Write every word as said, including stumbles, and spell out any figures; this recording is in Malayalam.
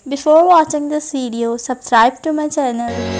Before watching this video, subscribe to my channel